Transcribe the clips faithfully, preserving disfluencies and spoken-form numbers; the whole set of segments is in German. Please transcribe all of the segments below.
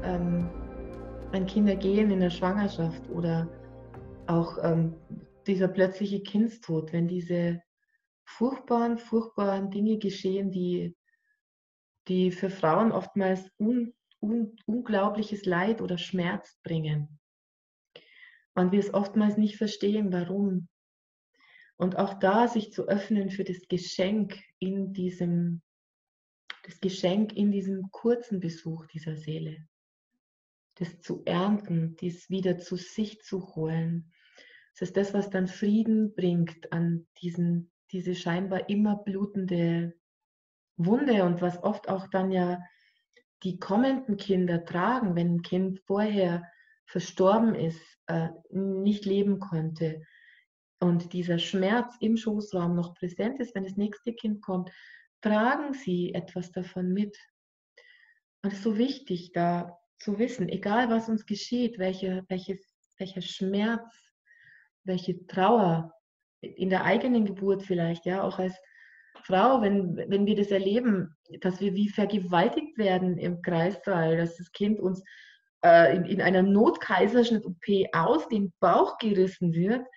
ähm, an Kinder gehen in der Schwangerschaft oder auch ähm, dieser plötzliche Kindstod, wenn diese furchtbaren, furchtbaren Dinge geschehen, die, die für Frauen oftmals un, un, unglaubliches Leid oder Schmerz bringen. Und wir es oftmals nicht verstehen, warum. Und auch da sich zu öffnen für das Geschenk in diesem, das Geschenk in diesem kurzen Besuch dieser Seele. Das zu ernten, dies wieder zu sich zu holen. Das ist das, was dann Frieden bringt an diesen, diese scheinbar immer blutende Wunde und was oft auch dann ja die kommenden Kinder tragen, wenn ein Kind vorher verstorben ist, äh, nicht leben konnte und dieser Schmerz im Schoßraum noch präsent ist, wenn das nächste Kind kommt, tragen sie etwas davon mit. Und es ist so wichtig, da zu wissen, egal was uns geschieht, welche, welches, welcher Schmerz, welche Trauer in der eigenen Geburt vielleicht, ja, auch als Frau, wenn, wenn wir das erleben, dass wir wie vergewaltigt werden im Kreissaal, dass das Kind uns äh, in, in einer Notkaiserschnitt-O P aus dem Bauch gerissen wird,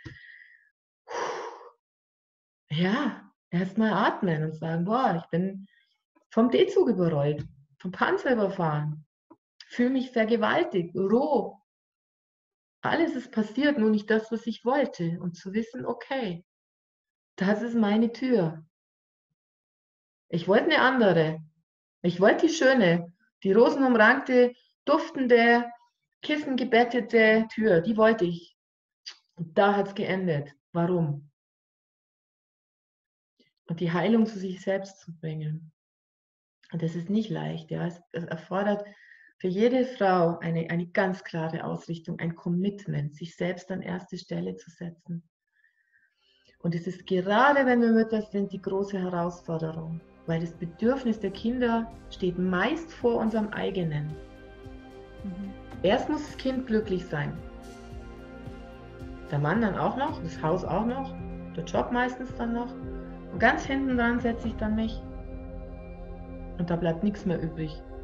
ja, erstmal atmen und sagen, boah, ich bin vom D-Zug überrollt, vom Panzer überfahren, fühle mich vergewaltigt, roh. Alles ist passiert, nur nicht das, was ich wollte. Und zu wissen, okay, das ist meine Tür. Ich wollte eine andere. Ich wollte die schöne, die rosenumrankte, duftende, kissengebettete Tür. Die wollte ich. Und da hat es geendet. Warum? Und die Heilung zu sich selbst zu bringen. Und das ist nicht leicht. Ja. Es, es erfordert für jede Frau eine, eine ganz klare Ausrichtung, ein Commitment, sich selbst an erste Stelle zu setzen. Und es ist gerade, wenn wir Mütter sind, die große Herausforderung, weil das Bedürfnis der Kinder steht meist vor unserem eigenen. Mhm. Erst muss das Kind glücklich sein. Der Mann dann auch noch, das Haus auch noch, der Job meistens dann noch. Und ganz hinten dran setze ich dann mich. Und da bleibt nichts mehr übrig.